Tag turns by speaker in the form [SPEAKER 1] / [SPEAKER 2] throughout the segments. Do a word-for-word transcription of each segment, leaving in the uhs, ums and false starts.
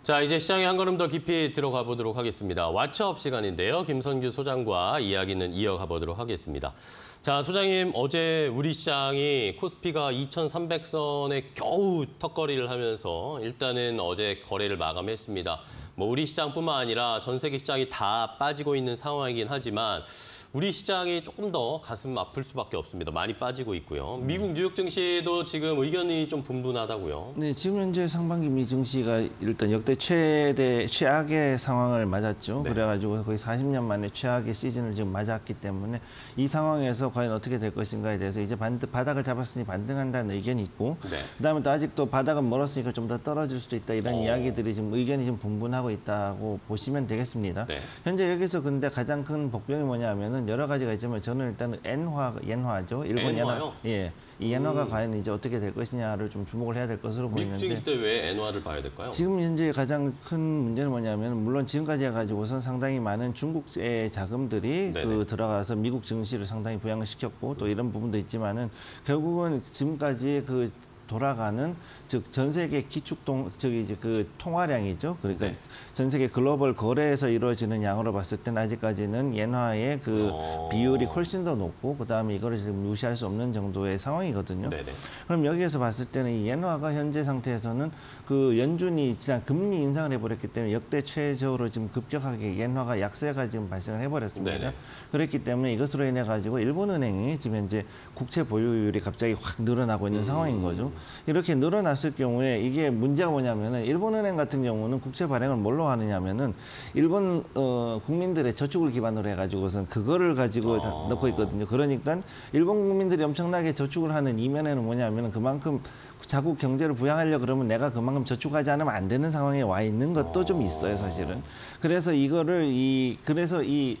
[SPEAKER 1] 자, 이제 시장에 한 걸음 더 깊이 들어가 보도록 하겠습니다. 왓츠업 시간인데요. 김선규 소장과 이야기는 이어가 보도록 하겠습니다. 자, 소장님, 어제 우리 시장이 코스피가 이천삼백 선에 겨우 턱걸이를 하면서 일단은 어제 거래를 마감했습니다. 뭐 우리 시장뿐만 아니라 전 세계 시장이 다 빠지고 있는 상황이긴 하지만 우리 시장이 조금 더 가슴 아플 수밖에 없습니다. 많이 빠지고 있고요. 미국 뉴욕 증시도 지금 의견이 좀 분분하다고요.
[SPEAKER 2] 네, 지금 현재 상반기 미 증시가 일단 역대 최대 최악의 상황을 맞았죠. 네. 그래가지고 거의 사십 년 만에 최악의 시즌을 지금 맞았기 때문에 이 상황에서 과연 어떻게 될 것인가에 대해서 이제 반, 바닥을 잡았으니 반등한다는 의견이 있고, 네. 그다음에 또 아직도 바닥은 멀었으니까 좀 더 떨어질 수도 있다 이런 오. 이야기들이 지금 의견이 좀 분분하고 있다고 보시면 되겠습니다. 네. 현재 여기서 근데 가장 큰 복병이 뭐냐면은 여러 가지가 있지만 저는 일단 엔화, 엔화죠. 일본 엔화. 예. 이 엔화가 음. 과연 이제 어떻게 될 것이냐를 좀 주목을 해야 될 것으로 보이는데.
[SPEAKER 1] 미국 증시 때 왜 엔화를 봐야 될까요?
[SPEAKER 2] 지금 현재 가장 큰 문제는 뭐냐면 물론 지금까지 해가지고선 상당히 많은 중국의 자금들이 그 들어가서 미국 증시를 상당히 부양을 시켰고 또 이런 부분도 있지만은 결국은 지금까지 그 돌아가는 즉 전 세계 기축동 저기 이제 그 통화량이죠. 그러니까 네. 전 세계 글로벌 거래에서 이루어지는 양으로 봤을 때는 아직까지는 엔화의 그 오. 비율이 훨씬 더 높고 그다음에 이거를 지금 무시할 수 없는 정도의 상황이거든요. 네네. 그럼 여기에서 봤을 때는 이 엔화가 현재 상태에서는 그 연준이 지난 금리 인상을 해버렸기 때문에 역대 최저로 지금 급격하게 엔화가 약세가 지금 발생을 해버렸습니다. 네네. 그렇기 때문에 이것으로 인해 가지고 일본은행이 지금 현재 국채 보유율이 갑자기 확 늘어나고 있는 음. 상황인 거죠. 이렇게 늘어났을 경우에 이게 문제가 뭐냐면은 일본은행 같은 경우는 국채 발행을 뭘로 하느냐면은 일본 어, 국민들의 저축을 기반으로 해가지고선 그거를 가지고 다 어. 넣고 있거든요. 그러니까 일본 국민들이 엄청나게 저축을 하는 이면에는 뭐냐면은 그만큼 자국 경제를 부양하려 그러면 내가 그만큼 저축하지 않으면 안 되는 상황에 와 있는 것도 어. 좀 있어요, 사실은. 그래서 이거를 이 그래서 이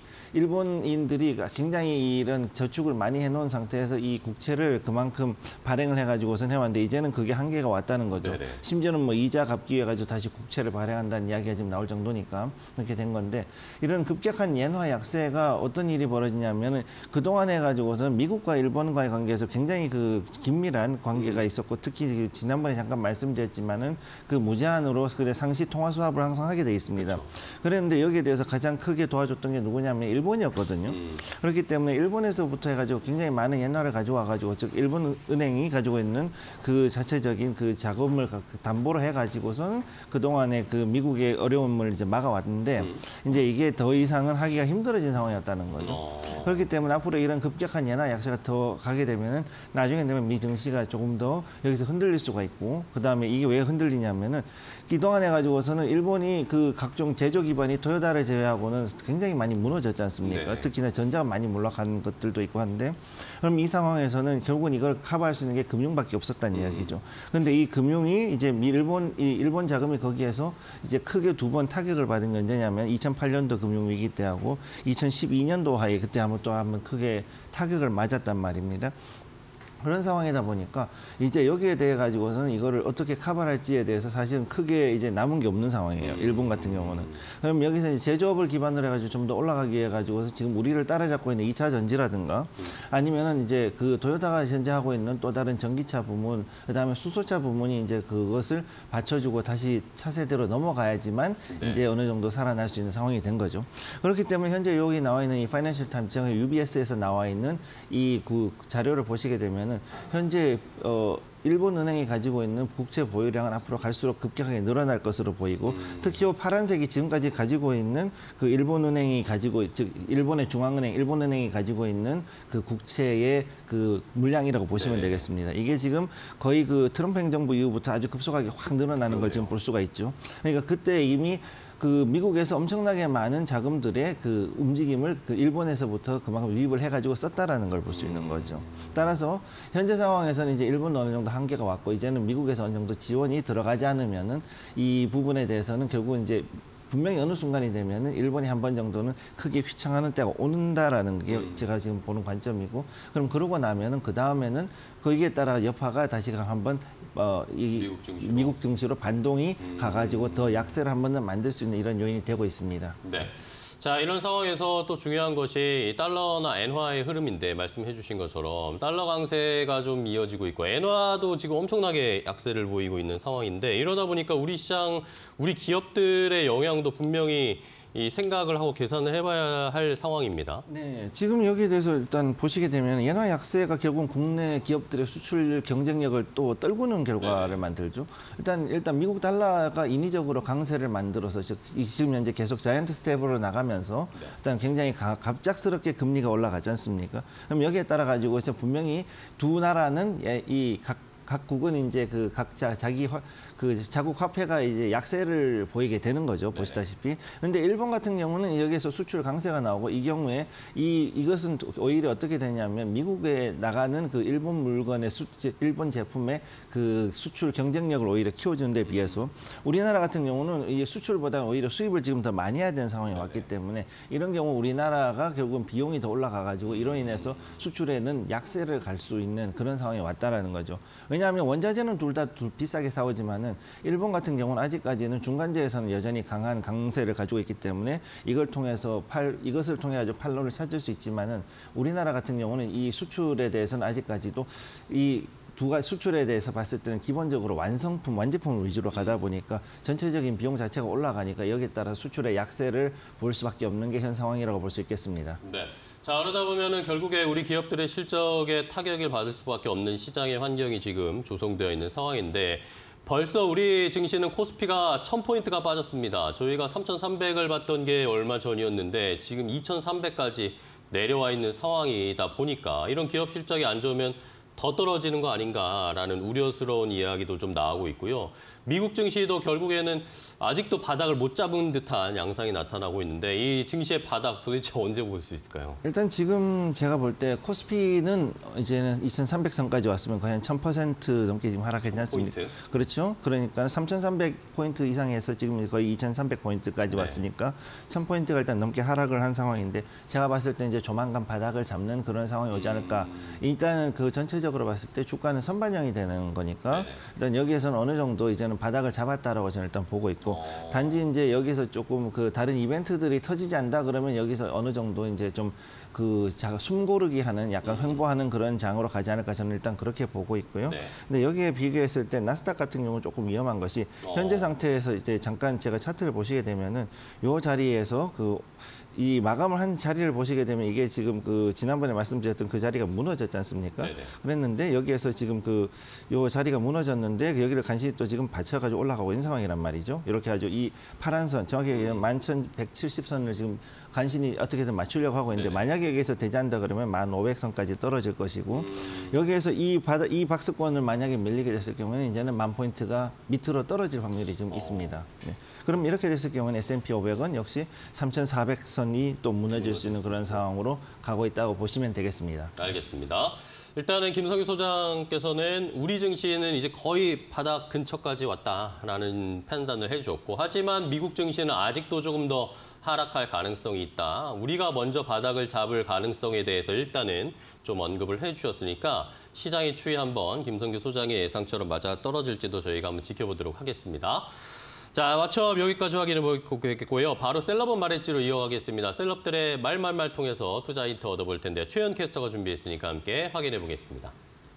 [SPEAKER 2] 일본인들이 굉장히 이런 저축을 많이 해놓은 상태에서 이 국채를 그만큼 발행을 해가지고선 해왔는데 이제는 그게 한계가 왔다는 거죠. 네네. 심지어는 뭐 이자 갚기 위해 가지고 다시 국채를 발행한다는 이야기가 지금 나올 정도니까 그렇게 된 건데 이런 급격한 엔화 약세가 어떤 일이 벌어지냐면은 그동안 해가지고선 미국과 일본과의 관계에서 굉장히 그 긴밀한 관계가 있었고 특히 지난번에 잠깐 말씀드렸지만은 그 무제한으로 그래 상시 통화 수합을 항상 하게 돼 있습니다. 그렇죠. 그랬는데 여기에 대해서 가장 크게 도와줬던 게 누구냐면 일본이었거든요. 음. 그렇기 때문에 일본에서부터 해가지고 굉장히 많은 엔화를 가져와가지고 즉 일본 은행이 가지고 있는 그 자체적인 그 자금을 담보로 해가지고선 그 동안에 그 미국의 어려움을 이제 막아왔는데 음. 이제 이게 더 이상은 하기가 힘들어진 상황이었다는 거죠. 어. 그렇기 때문에 앞으로 이런 급격한 엔화 약세가 더 가게 되면은 나중에 되면 미 증시가 조금 더 여기서 흔들릴 수가 있고 그 다음에 이게 왜 흔들리냐면은 그동안 해가지고서는 일본이 그 각종 제조 기반이 토요타를 제외하고는 굉장히 많이 무너졌지 않습니까? 네. 특히나 전자가 많이 몰락한 것들도 있고 한데 그럼 이 상황에서는 결국은 이걸 커버할 수 있는 게 금융밖에 없었다는 음. 이야기죠. 그런데 이 금융이 이제 일본 이 일본 자금이 거기에서 이제 크게 두 번 타격을 받은 게 언제냐면 이천팔 년도 금융위기 때하고 이천십이 년도하에 그때 한번 또 한번 크게 타격을 맞았단 말입니다. 그런 상황이다 보니까 이제 여기에 대해 가지고서는 이거를 어떻게 커버할지에 대해서 사실은 크게 이제 남은 게 없는 상황이에요. 일본 같은 경우는. 그럼 여기서 이제 제조업을 기반으로 해가지고 좀 더 올라가기 위해 가지고서 지금 우리를 따라잡고 있는 이 차 전지라든가 아니면은 이제 그 토요타가 현재 하고 있는 또 다른 전기차 부문, 그다음에 수소차 부문이 이제 그것을 받쳐주고 다시 차세대로 넘어가야지만 네. 이제 어느 정도 살아날 수 있는 상황이 된 거죠. 그렇기 때문에 현재 여기 나와 있는 이 파이낸셜 타임즈 유비에스에서 나와 있는 이 그 자료를 보시게 되면 현재 어, 일본 은행이 가지고 있는 국채 보유량은 앞으로 갈수록 급격하게 늘어날 것으로 보이고 음. 특히 이 파란색이 지금까지 가지고 있는 그 일본 은행이 가지고 즉 일본의 중앙은행, 일본 은행이 가지고 있는 그 국채의 그 물량이라고 보시면 네. 되겠습니다. 이게 지금 거의 그 트럼프 행정부 이후부터 아주 급속하게 확 늘어나는 그러네요. 걸 지금 볼 수가 있죠. 그러니까 그때 이미 그 미국에서 엄청나게 많은 자금들의 그 움직임을 그 일본에서부터 그만큼 유입을 해가지고 썼다라는 걸 볼 수 있는 거죠. 따라서 현재 상황에서는 이제 일본은 어느 정도 한계가 왔고 이제는 미국에서 어느 정도 지원이 들어가지 않으면은 이 부분에 대해서는 결국 이제 분명히 어느 순간이 되면은 일본이 한 번 정도는 크게 휘청하는 때가 온다라는 게 음. 제가 지금 보는 관점이고 그럼 그러고 나면은 그 다음에는 거기에 따라 여파가 다시 한번 어, 이 미국 증시로, 미국 증시로 반동이 음. 가가지고 더 약세를 한 번 더 만들 수 있는 이런 요인이 되고 있습니다.
[SPEAKER 1] 네. 자, 이런 상황에서 또 중요한 것이 달러나 엔화의 흐름인데 말씀해 주신 것처럼 달러 강세가 좀 이어지고 있고 엔화도 지금 엄청나게 약세를 보이고 있는 상황인데 이러다 보니까 우리 시장, 우리 기업들의 영향도 분명히 이 생각을 하고 계산을 해봐야 할 상황입니다.
[SPEAKER 2] 네, 지금 여기에 대해서 일단 보시게 되면 엔화 약세가 결국 국내 기업들의 수출 경쟁력을 또 떨구는 결과를 네. 만들죠. 일단 일단 미국 달러가 인위적으로 강세를 만들어서 지금 현재 계속 자이언트 스텝으로 나가면서 네. 일단 굉장히 가, 갑작스럽게 금리가 올라가지 않습니까? 그럼 여기에 따라 가지고 분명히 두 나라는 이 각 각국은 이제 그 각자 자기 화, 그 자국 화폐가 이제 약세를 보이게 되는 거죠. 보시다시피. 그런데 일본 같은 경우는 여기에서 수출 강세가 나오고 이 경우에 이 이것은 오히려 어떻게 되냐면 미국에 나가는 그 일본 물건의 수, 일본 제품의 그 수출 경쟁력을 오히려 키워주는 데 비해서 우리나라 같은 경우는 이 수출보다 오히려 수입을 지금 더 많이 해야 되는 상황이 왔기 때문에 이런 경우 우리나라가 결국은 비용이 더 올라가 가지고 이로 인해서 수출에는 약세를 갈 수 있는 그런 상황이 왔다라는 거죠. 왜냐하면 원자재는 둘 다 비싸게 사오지만은 일본 같은 경우는 아직까지는 중간재에서는 여전히 강한 강세를 가지고 있기 때문에 이걸 통해서 팔 이것을 통해 가지고 판로를 찾을 수 있지만은 우리나라 같은 경우는 이 수출에 대해서는 아직까지도 이 두 가지 수출에 대해서 봤을 때는 기본적으로 완성품, 완제품을 위주로 가다 보니까 전체적인 비용 자체가 올라가니까 여기에 따라 수출의 약세를 볼 수밖에 없는 게 현 상황이라고 볼 수 있겠습니다.
[SPEAKER 1] 네. 자, 그러다 보면은 결국에 우리 기업들의 실적에 타격을 받을 수밖에 없는 시장의 환경이 지금 조성되어 있는 상황인데 벌써 우리 증시는 코스피가 천 포인트가 빠졌습니다. 저희가 삼천삼백을 봤던 게 얼마 전이었는데 지금 이천삼백까지 내려와 있는 상황이다 보니까 이런 기업 실적이 안 좋으면 더 떨어지는 거 아닌가라는 우려스러운 이야기도 좀 나오고 있고요. 미국 증시도 결국에는 아직도 바닥을 못 잡은 듯한 양상이 나타나고 있는데 이 증시의 바닥 도대체 언제 볼 수 있을까요?
[SPEAKER 2] 일단 지금 제가 볼 때 코스피는 이제는 이천삼백 선까지 왔으면 거의 한 천 퍼센트 넘게 지금 하락했지 않습니까? 포인트? 그렇죠. 그러니까 삼천삼백 포인트 이상에서 지금 거의 이천삼백 포인트까지 네. 왔으니까 천 포인트가 일단 넘게 하락을 한 상황인데 제가 봤을 때 이제 조만간 바닥을 잡는 그런 상황이 오지 않을까. 음... 일단은 그 전체적으로 봤을 때 주가는 선반영이 되는 거니까 네네. 일단 여기에서는 어느 정도 이제는 바닥을 잡았다라고 저는 일단 보고 있고 어... 단지 이제 여기서 조금 그 다른 이벤트들이 터지지 않다 그러면 여기서 어느 정도 이제 좀 그 숨고르기 하는 약간 횡보하는 그런 장으로 가지 않을까 저는 일단 그렇게 보고 있고요. 네. 근데 여기에 비교했을 때 나스닥 같은 경우는 조금 위험한 것이 어... 현재 상태에서 이제 잠깐 제가 차트를 보시게 되면은 요 자리에서 그 이 마감을 한 자리를 보시게 되면 이게 지금 그 지난번에 말씀드렸던 그 자리가 무너졌지 않습니까? 네네. 그랬는데 여기에서 지금 그 요 자리가 무너졌는데 여기를 간신히 또 지금 받쳐가지고 올라가고 있는 상황이란 말이죠. 이렇게 아주 이 파란 선, 정확히 얘기하면 만 천백칠십 선을 지금 간신히 어떻게든 맞추려고 하고 있는데 네네. 만약에 여기에서 되지 않는다 그러면 만 오백 선까지 떨어질 것이고 음... 여기에서 이 바다 이 박스권을 만약에 밀리게 됐을 경우에는 이제는 만 포인트가 밑으로 떨어질 확률이 좀 어... 있습니다. 네. 그럼 이렇게 됐을 경우는 에스 앤 피 오백은 역시 삼천사백 선이 또 무너질 수 있는 그런 상황으로 가고 있다고 보시면 되겠습니다.
[SPEAKER 1] 알겠습니다. 일단은 김성규 소장께서는 우리 증시는 이제 거의 바닥 근처까지 왔다라는 판단을 해주었고 하지만 미국 증시는 아직도 조금 더 하락할 가능성이 있다. 우리가 먼저 바닥을 잡을 가능성에 대해서 일단은 좀 언급을 해주셨으니까 시장의 추이 한번 김성규 소장의 예상처럼 맞아 떨어질지도 저희가 한번 지켜보도록 하겠습니다. 자, 왓츠업 여기까지 확인해 보겠고요. 바로 셀럽은 말했지로 이어가겠습니다. 셀럽들의 말말말 통해서 투자 힌트 얻어볼 텐데 최연 캐스터가 준비했으니까 함께 확인해 보겠습니다.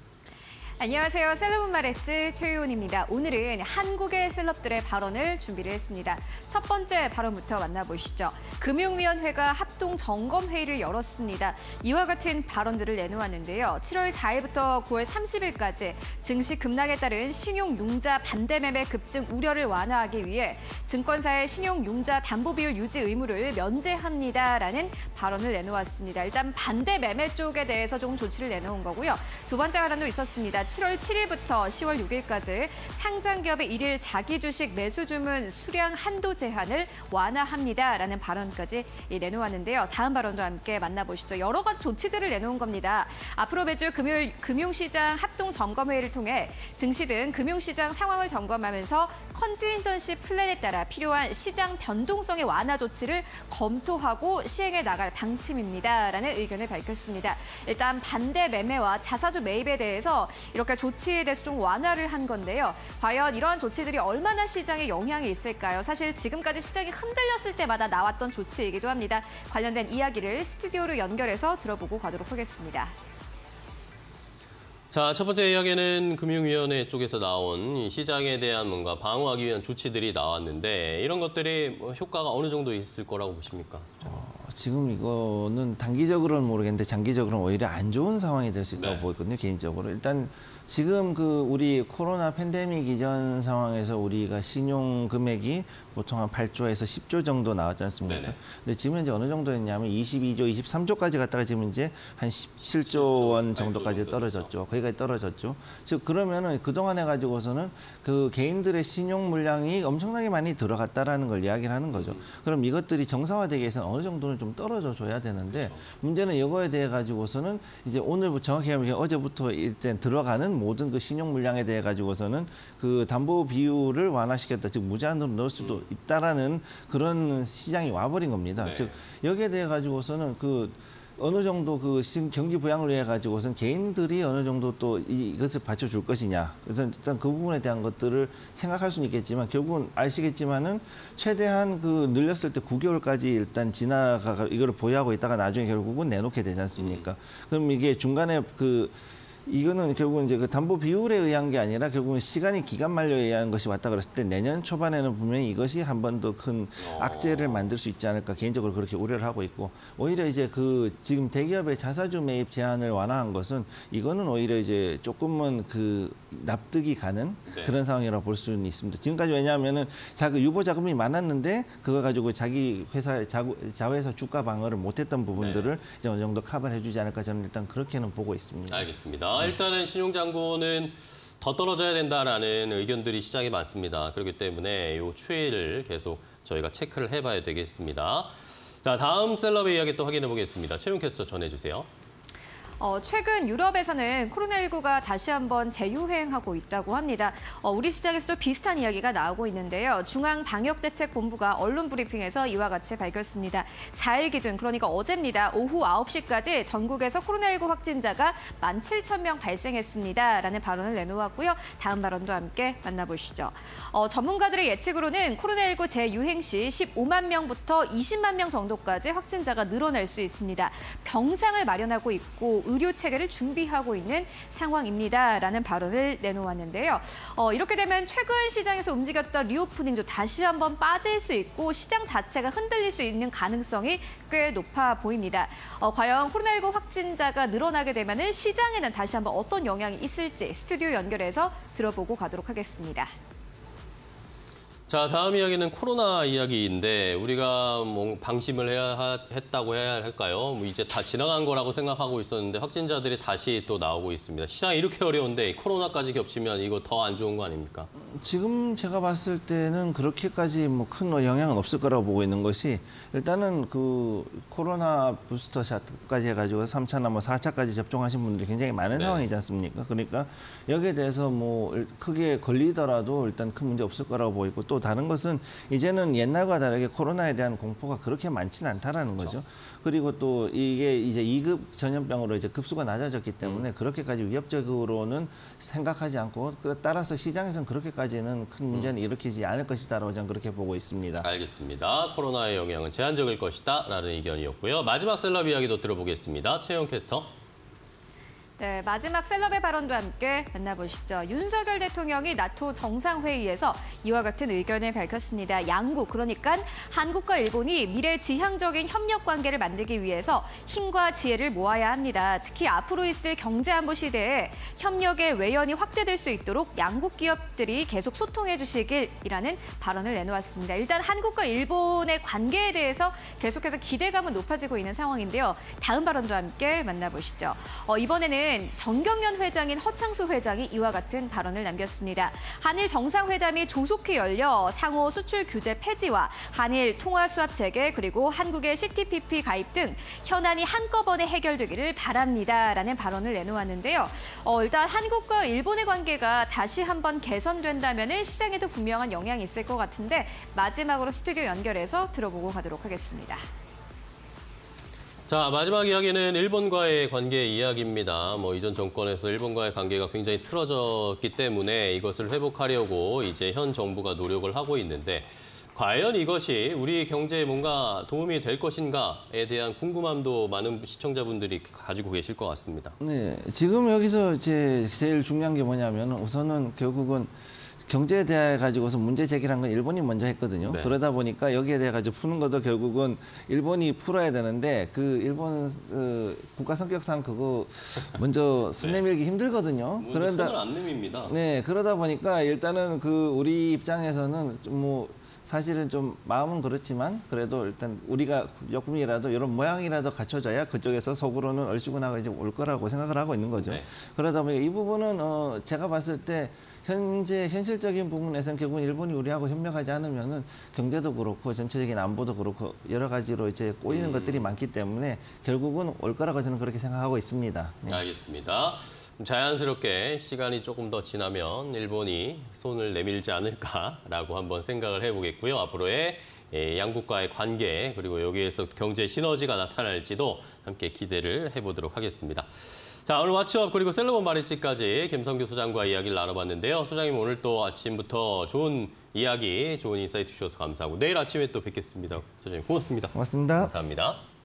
[SPEAKER 3] 안녕하세요. 셀럽은 말했지 최유은입니다. 오늘은 한국의 셀럽들의 발언을 준비를 했습니다. 첫 번째 발언부터 만나보시죠. 금융위원회가 합동점검회의를 열었습니다. 이와 같은 발언들을 내놓았는데요. 칠월 사일부터 구월 삼십일까지 증시 급락에 따른 신용융자 반대매매 급증 우려를 완화하기 위해 증권사의 신용융자 담보비율 유지 의무를 면제합니다라는 발언을 내놓았습니다. 일단 반대매매 쪽에 대해서 좀 조치를 내놓은 거고요. 두 번째 발언도 있었습니다. 칠월 칠일부터 시월 육일까지 상장기업의 일일 자기주식 매수 주문 수량 한도 제한을 완화합니다라는 발언까지 내놓았는데요. 다음 발언도 함께 만나보시죠. 여러 가지 조치들을 내놓은 겁니다. 앞으로 매주 금요일 금융시장 합동점검회의를 통해 증시 등 금융시장 상황을 점검하면서 컨틴전시 플랜에 따라 필요한 시장 변동성의 완화 조치를 검토하고 시행해 나갈 방침입니다라는 의견을 밝혔습니다. 일단 반대 매매와 자사주 매입에 대해서 이렇게 조치에 대해서 좀 완화를 한 건데요. 과연 이러한 조치들이 얼마나 시장에 영향이 있을까요? 사실 지금까지 시장이 흔들렸을 때마다 나왔던 조치이기도 합니다. 관련된 이야기를 스튜디오로 연결해서 들어보고 가도록 하겠습니다.
[SPEAKER 1] 자, 첫 번째 이야기는 금융위원회 쪽에서 나온 시장에 대한 뭔가 방어하기 위한 조치들이 나왔는데 이런 것들이 효과가 어느 정도 있을 거라고 보십니까?
[SPEAKER 2] 어, 지금 이거는 단기적으로는 모르겠는데 장기적으로는 오히려 안 좋은 상황이 될 수 있다고
[SPEAKER 1] 네.
[SPEAKER 2] 보거든요, 개인적으로. 일단 지금 그 우리 코로나 팬데믹 이전 상황에서 우리가 신용 금액이 보통 한 팔 조에서 십 조 정도 나왔지 않습니까?
[SPEAKER 1] 네네.
[SPEAKER 2] 근데 지금 이제 어느 정도였냐면 이십이 조, 이십삼 조까지 갔다가 지금 이제 한 십칠 조 원 정도까지 떨어졌죠. 거기까지 떨어졌죠. 즉 그러면은 그동안 해가지고서는 그 개인들의 신용 물량이 엄청나게 많이 들어갔다라는 걸 이야기를 하는 거죠.
[SPEAKER 1] 음.
[SPEAKER 2] 그럼 이것들이 정상화되기 위해서는 어느 정도는 좀 떨어져 줘야 되는데 문제는 이거에 대해 가지고서는 이제 오늘 정확히 하면 어제부터 일단 들어가는 모든 그 신용 물량에 대해 가지고서는 그 담보 비율을 완화시켰다. 즉 무제한으로 넣을 수도 있다라는 그런 시장이 와버린 겁니다.
[SPEAKER 1] 네.
[SPEAKER 2] 즉 여기에 대해 가지고서는 그 어느 정도 그 경기 부양을 위해 가지고선 개인들이 어느 정도 또 이것을 받쳐줄 것이냐. 그래서 일단 그 부분에 대한 것들을 생각할 수는 있겠지만 결국은 아시겠지만은 최대한 그 늘렸을 때 구 개월까지 일단 지나가 이거를 보유하고 있다가 나중에 결국은 내놓게 되지 않습니까? 음. 그럼 이게 중간에 그 이거는 결국은 이제 그 담보 비율에 의한 게 아니라 결국은 시간이 기간 만료에 의한 것이 왔다 그랬을 때 내년 초반에는 분명히 이것이 한 번 더 큰 악재를 만들 수 있지 않을까 개인적으로 그렇게 우려를 하고 있고 오히려 이제 그 지금 대기업의 자사주 매입 제한을 완화한 것은 이거는 오히려 이제 조금은 그 납득이 가는
[SPEAKER 1] 네.
[SPEAKER 2] 그런 상황이라고 볼 수는 있습니다. 지금까지 왜냐하면은 자그 유보 자금이 많았는데 그거 가지고 자기 회사 자구, 자회사 주가 방어를 못했던 부분들을 네. 이제 어느 정도 커버를 해주지 않을까 저는 일단 그렇게는 보고 있습니다.
[SPEAKER 1] 알겠습니다. 일단은 신용잔고는 더 떨어져야 된다라는 의견들이 시장에 많습니다. 그렇기 때문에 이 추이를 계속 저희가 체크를 해봐야 되겠습니다. 자, 다음 셀럽의 이야기 또 확인해 보겠습니다. 최윤 캐스터 전해주세요.
[SPEAKER 3] 어, 최근 유럽에서는 코로나십구가 다시 한번 재유행하고 있다고 합니다. 어, 우리 시장에서도 비슷한 이야기가 나오고 있는데요. 중앙방역대책본부가 언론 브리핑에서 이와 같이 밝혔습니다. 사 일 기준, 그러니까 어제입니다. 오후 아홉 시까지 전국에서 코로나십구 확진자가 만 칠천 명 발생했습니다. 라는 발언을 내놓았고요. 다음 발언도 함께 만나보시죠. 어, 전문가들의 예측으로는 코로나십구 재유행 시 십오만 명부터 이십만 명 정도까지 확진자가 늘어날 수 있습니다. 병상을 마련하고 있고 의료 체계를 준비하고 있는 상황입니다라는 발언을 내놓았는데요. 어, 이렇게 되면 최근 시장에서 움직였던 리오프닝도 다시 한번 빠질 수 있고 시장 자체가 흔들릴 수 있는 가능성이 꽤 높아 보입니다. 어, 과연 코로나십구 확진자가 늘어나게 되면 시장에는 다시 한번 어떤 영향이 있을지 스튜디오 연결해서 들어보고 가도록 하겠습니다.
[SPEAKER 1] 자, 다음 이야기는 코로나 이야기인데 우리가 뭐 방심을 해야 하, 했다고 해야 할까요? 뭐 이제 다 지나간 거라고 생각하고 있었는데 확진자들이 다시 또 나오고 있습니다. 시장이 이렇게 어려운데 코로나까지 겹치면 이거 더 안 좋은 거 아닙니까?
[SPEAKER 2] 지금 제가 봤을 때는 그렇게까지 뭐 큰 영향은 없을 거라고 보고 있는 것이 일단은 그 코로나 부스터샷까지 해가지고 삼 차나 뭐 사 차까지 접종하신 분들이 굉장히 많은
[SPEAKER 1] 네.
[SPEAKER 2] 상황이지 않습니까? 그러니까 여기에 대해서 뭐 크게 걸리더라도 일단 큰 문제 없을 거라고 보이고 또 다른 것은 이제는 옛날과 다르게 코로나에 대한 공포가 그렇게 많지는 않다라는
[SPEAKER 1] 그렇죠.
[SPEAKER 2] 거죠. 그리고 또 이게 이제 이 급 전염병으로 이제 급수가 낮아졌기 때문에 음. 그렇게까지 위협적으로는 생각하지 않고 따라서 시장에서는 그렇게까지는 큰 문제는 음. 일으키지 않을 것이다라고 저는 그렇게 보고 있습니다.
[SPEAKER 1] 알겠습니다. 코로나의 영향은 제한적일 것이다라는 의견이었고요. 마지막 셀럽 이야기도 들어보겠습니다. 최영 캐스터.
[SPEAKER 3] 네, 마지막 셀럽의 발언도 함께 만나보시죠. 윤석열 대통령이 나토 정상회의에서 이와 같은 의견을 밝혔습니다. 양국, 그러니까 한국과 일본이 미래 지향적인 협력 관계를 만들기 위해서 힘과 지혜를 모아야 합니다. 특히 앞으로 있을 경제안보 시대에 협력의 외연이 확대될 수 있도록 양국 기업들이 계속 소통해 주시길이라는 발언을 내놓았습니다. 일단 한국과 일본의 관계에 대해서 계속해서 기대감은 높아지고 있는 상황인데요. 다음 발언도 함께 만나보시죠. 어, 이번에는 정경련 회장인 허창수 회장이 이와 같은 발언을 남겼습니다. 한일 정상회담이 조속히 열려 상호 수출 규제 폐지와 한일 통화 수합 체계 그리고 한국의 씨티피피 가입 등 현안이 한꺼번에 해결되기를 바랍니다라는 발언을 내놓았는데요. 어, 일단 한국과 일본의 관계가 다시 한번 개선된다면 시장에도 분명한 영향이 있을 것 같은데 마지막으로 스튜디오 연결해서 들어보고 가도록 하겠습니다.
[SPEAKER 1] 자, 마지막 이야기는 일본과의 관계 이야기입니다. 뭐 이전 정권에서 일본과의 관계가 굉장히 틀어졌기 때문에 이것을 회복하려고 이제 현 정부가 노력을 하고 있는데 과연 이것이 우리 경제에 뭔가 도움이 될 것인가에 대한 궁금함도 많은 시청자분들이 가지고 계실 것 같습니다.
[SPEAKER 2] 네, 지금 여기서 제 제일 중요한 게 뭐냐면 우선은 결국은 경제에 대해 가지고서 문제 제기한 건 일본이 먼저 했거든요.
[SPEAKER 1] 네.
[SPEAKER 2] 그러다 보니까 여기에 대해 가지고 푸는 것도 결국은 일본이 풀어야 되는데 그 일본 그 국가 성격상 그거 먼저 손 내밀기 네. 힘들거든요.
[SPEAKER 1] 뭐 그러다 손을 안 내밉니다.
[SPEAKER 2] 네, 그러다 보니까 일단은 그 우리 입장에서는 좀 뭐 사실은 좀 마음은 그렇지만 그래도 일단 우리가 조금이라도 이런 모양이라도 갖춰져야 그쪽에서 속으로는 얼씨구나가 이제 올 거라고 생각을 하고 있는 거죠. 네. 그러다 보니까 이 부분은 어 제가 봤을 때 현재 현실적인 부분에서는 결국 일본이 우리하고 협력하지 않으면은 경제도 그렇고 전체적인 안보도 그렇고 여러 가지로 이제 꼬이는 음. 것들이 많기 때문에 결국은 올 거라고 저는 그렇게 생각하고 있습니다. 네.
[SPEAKER 1] 알겠습니다. 자연스럽게 시간이 조금 더 지나면 일본이 손을 내밀지 않을까라고 한번 생각을 해보겠고요. 앞으로의 양국과의 관계 그리고 여기에서 경제 시너지가 나타날지도 함께 기대를 해보도록 하겠습니다. 자, 오늘 왓츠업 그리고 셀러문 마리찌까지 김성규 소장과 이야기를 나눠봤는데요. 소장님 오늘 또 아침부터 좋은 이야기, 좋은 인사이트 주셔서 감사하고 내일 아침에 또 뵙겠습니다. 소장님 고맙습니다.
[SPEAKER 2] 고맙습니다.
[SPEAKER 1] 감사합니다.